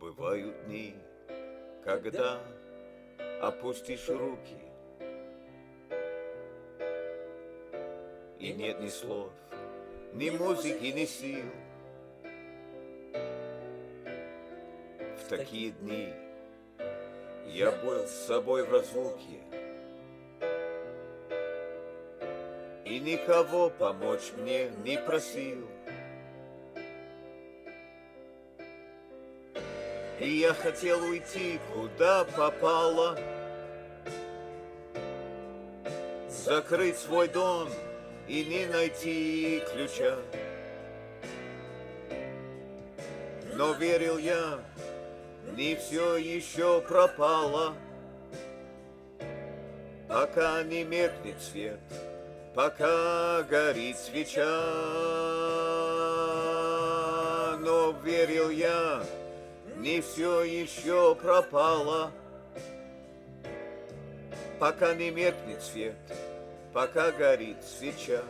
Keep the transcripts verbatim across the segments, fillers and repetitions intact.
Бывают дни, когда опустишь руки, и нет ни слов, ни музыки, ни сил. В такие дни я был с собой в разлуке, и никого помочь мне не просил. И я хотел уйти, куда попало, закрыть свой дом и не найти ключа. Но верил я, не все еще пропало, пока не меркнет свет, пока горит свеча. Но верил я, не все еще пропало, пока не меркнет свет, пока горит свеча.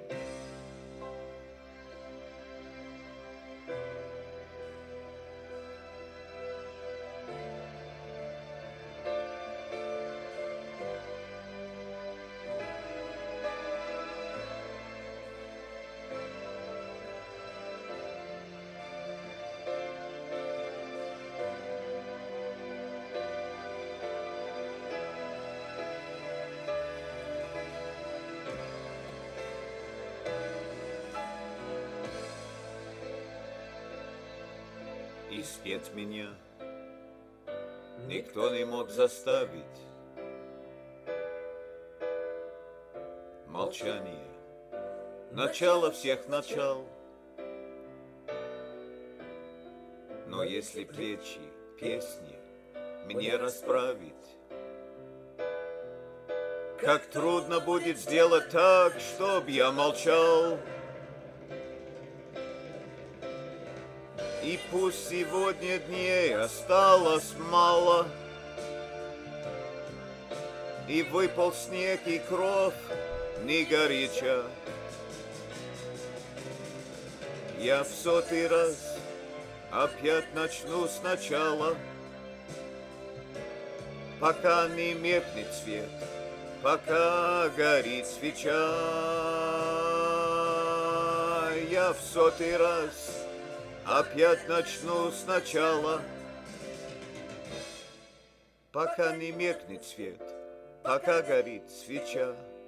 И спеть меня никто не мог заставить. Молчание — начало всех начал. Но если плечи песни мне расправить, как трудно будет сделать так, чтоб я молчал. И пусть сегодня дней осталось мало, и выпал снег и кровь не горяча, я в сотый раз опять начну сначала, пока не меркнет свет, пока горит свеча. Я в сотый раз опять начну сначала, пока не меркнет свет, пока горит свеча.